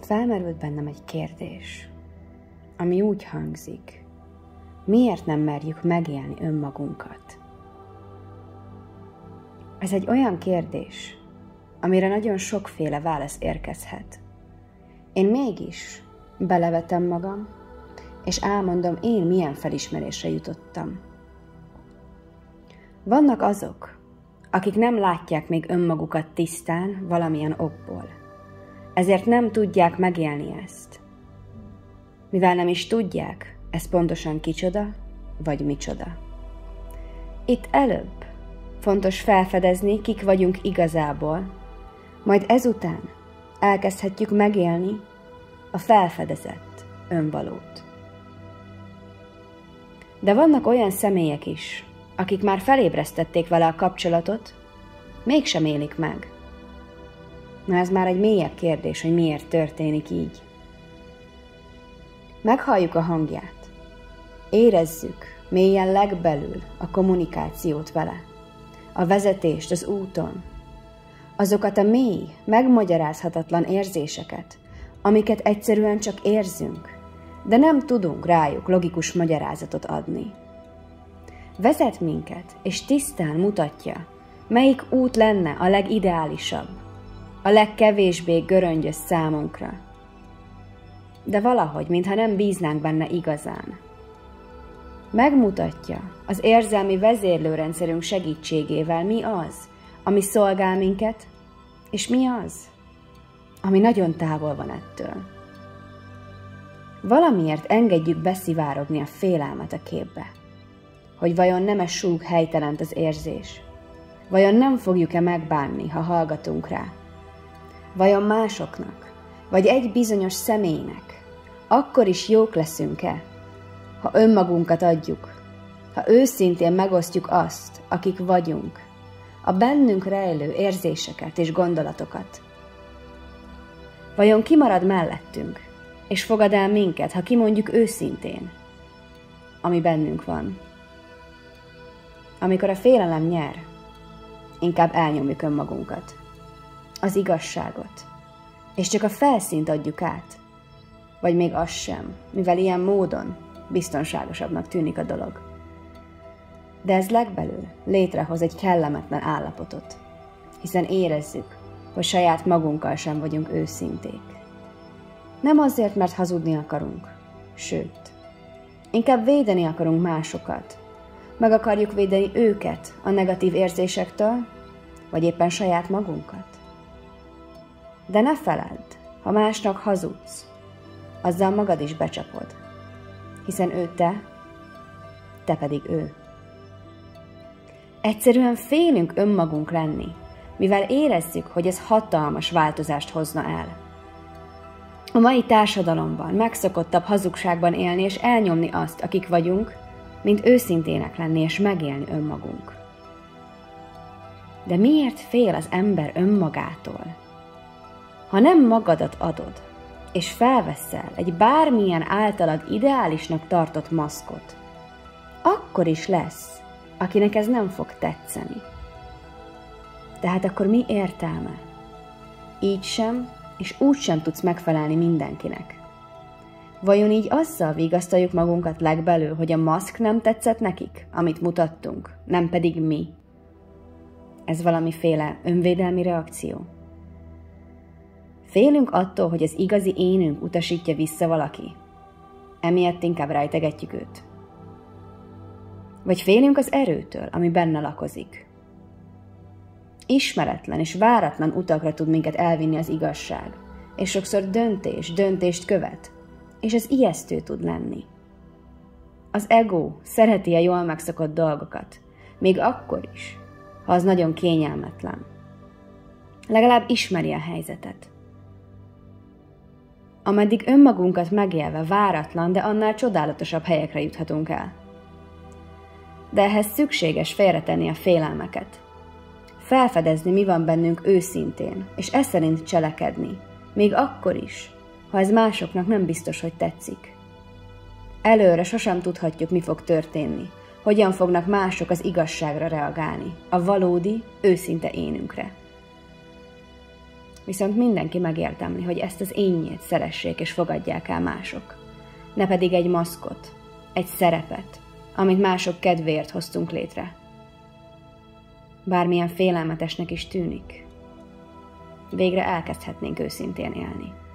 Felmerült bennem egy kérdés, ami úgy hangzik: miért nem merjük megélni önmagunkat? Ez egy olyan kérdés, amire nagyon sokféle válasz érkezhet. Én mégis belevetem magam, és elmondom, én milyen felismerésre jutottam. Vannak azok, akik nem látják még önmagukat tisztán valamilyen okból. Ezért nem tudják megélni ezt. Mivel nem is tudják, ez pontosan kicsoda, vagy micsoda. Itt előbb fontos felfedezni, kik vagyunk igazából, majd ezután elkezdhetjük megélni a felfedezett önvalót. De vannak olyan személyek is, akik már felébresztették vele a kapcsolatot, mégsem élik meg. Na, ez már egy mélyebb kérdés, hogy miért történik így. Meghalljuk a hangját. Érezzük mélyen legbelül a kommunikációt vele, a vezetést az úton, azokat a mély, megmagyarázhatatlan érzéseket, amiket egyszerűen csak érzünk, de nem tudunk rájuk logikus magyarázatot adni. Vezet minket, és tisztán mutatja, melyik út lenne a legideálisabb, a legkevésbé göröngyös számunkra. De valahogy, mintha nem bíznánk benne igazán. Megmutatja az érzelmi vezérlőrendszerünk segítségével, mi az, ami szolgál minket, és mi az, ami nagyon távol van ettől. Valamiért engedjük beszivárogni a félelmet a képbe, hogy vajon nem-e súg helytelent az érzés, vajon nem fogjuk-e megbánni, ha hallgatunk rá, vajon másoknak, vagy egy bizonyos személynek akkor is jók leszünk-e, ha önmagunkat adjuk, ha őszintén megosztjuk azt, akik vagyunk, a bennünk rejlő érzéseket és gondolatokat. Vajon kimarad mellettünk, és fogad el minket, ha kimondjuk őszintén, ami bennünk van? Amikor a félelem nyer, inkább elnyomjuk önmagunkat, az igazságot, és csak a felszínt adjuk át, vagy még az sem, mivel ilyen módon biztonságosabbnak tűnik a dolog. De ez legbelül létrehoz egy kellemetlen állapotot, hiszen érezzük, hogy saját magunkkal sem vagyunk őszinték. Nem azért, mert hazudni akarunk, sőt, inkább védeni akarunk másokat, meg akarjuk védeni őket a negatív érzésektől, vagy éppen saját magunkat. De ne feledd, ha másnak hazudsz, azzal magad is becsapod, hiszen ő te pedig ő. Egyszerűen félünk önmagunk lenni, mivel érezzük, hogy ez hatalmas változást hozna el. A mai társadalomban megszokottabb hazugságban élni és elnyomni azt, akik vagyunk, mint őszintének lenni és megélni önmagunk. De miért fél az ember önmagától? Ha nem magadat adod, és felveszel egy bármilyen általad ideálisnak tartott maszkot, akkor is lesz, akinek ez nem fog tetszeni. Tehát akkor mi értelme? Így sem, és úgy sem tudsz megfelelni mindenkinek. Vajon így azzal vigasztaljuk magunkat legbelül, hogy a maszk nem tetszett nekik, amit mutattunk, nem pedig mi? Ez valamiféle önvédelmi reakció? Félünk attól, hogy az igazi énünk utasítja vissza valaki. Emiatt inkább rejtegetjük őt. Vagy félünk az erőtől, ami benne lakozik. Ismeretlen és váratlan utakra tud minket elvinni az igazság, és sokszor döntést követ, és ez ijesztő tud lenni. Az ego szereti a jól megszokott dolgokat, még akkor is, ha az nagyon kényelmetlen. Legalább ismeri a helyzetet. Ameddig önmagunkat megélve váratlan, de annál csodálatosabb helyekre juthatunk el. De ehhez szükséges félretenni a félelmeket. Felfedezni, mi van bennünk őszintén, és ez szerint cselekedni, még akkor is, ha ez másoknak nem biztos, hogy tetszik. Előre sosem tudhatjuk, mi fog történni, hogyan fognak mások az igazságra reagálni, a valódi, őszinte énünkre. viszont mindenki megértemli, hogy ezt az énnyét szeressék és fogadják el mások. Ne pedig egy maszkot, egy szerepet, amit mások kedvéért hoztunk létre. Bármilyen félelmetesnek is tűnik, végre elkezdhetnénk őszintén élni.